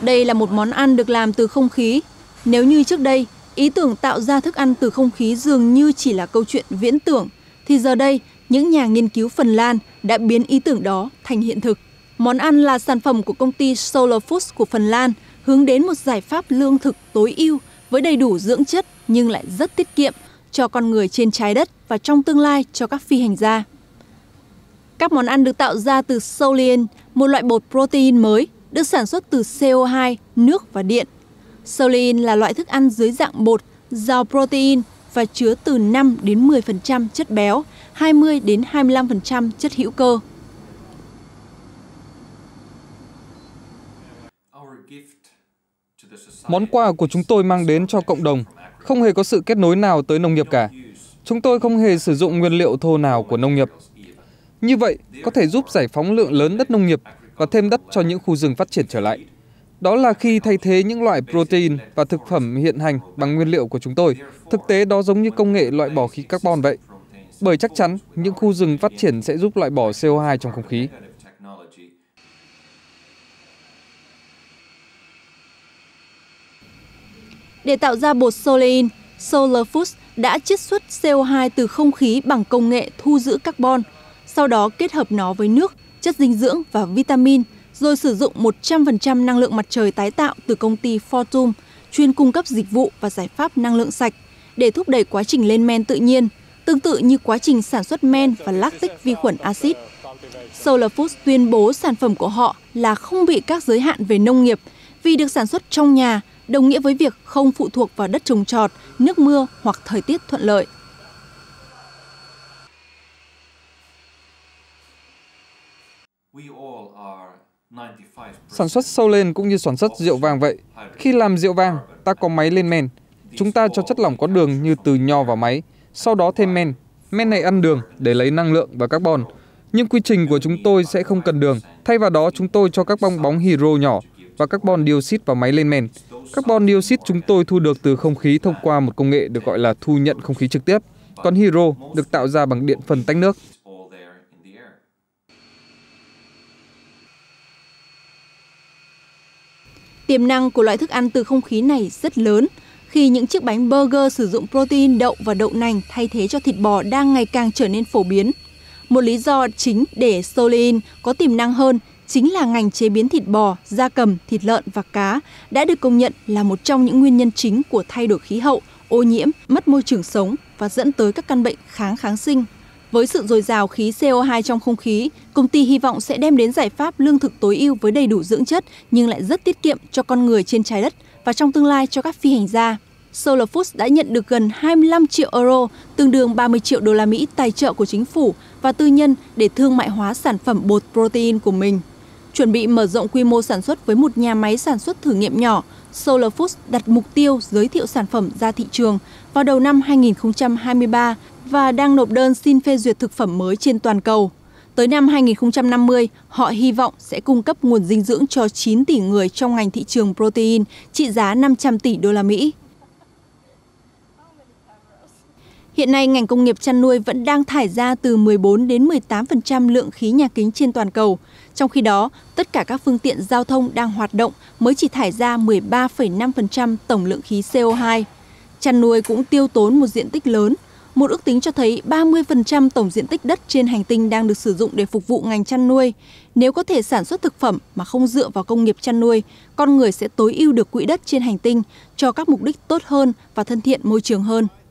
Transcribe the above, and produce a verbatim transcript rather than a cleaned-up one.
Đây là một món ăn được làm từ không khí. Nếu như trước đây, ý tưởng tạo ra thức ăn từ không khí dường như chỉ là câu chuyện viễn tưởng, thì giờ đây, những nhà nghiên cứu Phần Lan đã biến ý tưởng đó thành hiện thực. Món ăn là sản phẩm của công ty Solar Foods của Phần Lan, hướng đến một giải pháp lương thực tối ưu với đầy đủ dưỡng chất nhưng lại rất tiết kiệm cho con người trên trái đất và trong tương lai cho các phi hành gia. Các món ăn được tạo ra từ Solein, một loại bột protein mới, được sản xuất từ xê o hai, nước và điện. Solein là loại thức ăn dưới dạng bột, giàu protein và chứa từ năm đến mười phần trăm chất béo, hai mươi đến hai mươi lăm phần trăm chất hữu cơ. Món quà của chúng tôi mang đến cho cộng đồng không hề có sự kết nối nào tới nông nghiệp cả. Chúng tôi không hề sử dụng nguyên liệu thô nào của nông nghiệp. Như vậy, có thể giúp giải phóng lượng lớn đất nông nghiệp và thêm đất cho những khu rừng phát triển trở lại. Đó là khi thay thế những loại protein và thực phẩm hiện hành bằng nguyên liệu của chúng tôi. Thực tế đó giống như công nghệ loại bỏ khí carbon vậy. Bởi chắc chắn, những khu rừng phát triển sẽ giúp loại bỏ xê o hai trong không khí. Để tạo ra bột Solein, Solar Foods đã chiết xuất xê o hai từ không khí bằng công nghệ thu giữ carbon, sau đó kết hợp nó với nước, chất dinh dưỡng và vitamin, rồi sử dụng một trăm phần trăm năng lượng mặt trời tái tạo từ công ty Fortum, chuyên cung cấp dịch vụ và giải pháp năng lượng sạch, để thúc đẩy quá trình lên men tự nhiên, tương tự như quá trình sản xuất men và lactic vi khuẩn axit. Solar Foods tuyên bố sản phẩm của họ là không bị các giới hạn về nông nghiệp vì được sản xuất trong nhà, đồng nghĩa với việc không phụ thuộc vào đất trồng trọt, nước mưa hoặc thời tiết thuận lợi. Sản xuất Solein cũng như sản xuất rượu vang vậy. Khi làm rượu vang, ta có máy lên men. Chúng ta cho chất lỏng có đường như từ nho vào máy, sau đó thêm men. Men này ăn đường để lấy năng lượng và carbon. Nhưng quy trình của chúng tôi sẽ không cần đường. Thay vào đó, chúng tôi cho các bong bóng hydro nhỏ và carbon dioxide vào máy lên men. Carbon dioxide chúng tôi thu được từ không khí thông qua một công nghệ được gọi là thu nhận không khí trực tiếp. Còn hydro được tạo ra bằng điện phân tách nước. Tiềm năng của loại thức ăn từ không khí này rất lớn, khi những chiếc bánh burger sử dụng protein đậu và đậu nành thay thế cho thịt bò đang ngày càng trở nên phổ biến. Một lý do chính để Solein có tiềm năng hơn chính là ngành chế biến thịt bò, gia cầm, thịt lợn và cá đã được công nhận là một trong những nguyên nhân chính của thay đổi khí hậu, ô nhiễm, mất môi trường sống và dẫn tới các căn bệnh kháng kháng sinh. Với sự dồi dào khí xê o hai trong không khí, công ty hy vọng sẽ đem đến giải pháp lương thực tối ưu với đầy đủ dưỡng chất nhưng lại rất tiết kiệm cho con người trên trái đất và trong tương lai cho các phi hành gia. Solar Foods đã nhận được gần hai mươi lăm triệu euro, tương đương ba mươi triệu đô la Mỹ tài trợ của chính phủ và tư nhân để thương mại hóa sản phẩm bột protein của mình. Chuẩn bị mở rộng quy mô sản xuất với một nhà máy sản xuất thử nghiệm nhỏ, Solar Foods đặt mục tiêu giới thiệu sản phẩm ra thị trường vào đầu năm hai nghìn không trăm hai mươi ba và đang nộp đơn xin phê duyệt thực phẩm mới trên toàn cầu. Tới năm hai nghìn không trăm năm mươi, họ hy vọng sẽ cung cấp nguồn dinh dưỡng cho chín tỷ người trong ngành thị trường protein trị giá năm trăm tỷ đô la Mỹ. Hiện nay, ngành công nghiệp chăn nuôi vẫn đang thải ra từ mười bốn đến mười tám phần trăm lượng khí nhà kính trên toàn cầu. Trong khi đó, tất cả các phương tiện giao thông đang hoạt động mới chỉ thải ra mười ba phẩy năm phần trăm tổng lượng khí xê o hai. Chăn nuôi cũng tiêu tốn một diện tích lớn. Một ước tính cho thấy ba mươi phần trăm tổng diện tích đất trên hành tinh đang được sử dụng để phục vụ ngành chăn nuôi. Nếu có thể sản xuất thực phẩm mà không dựa vào công nghiệp chăn nuôi, con người sẽ tối ưu được quỹ đất trên hành tinh cho các mục đích tốt hơn và thân thiện môi trường hơn.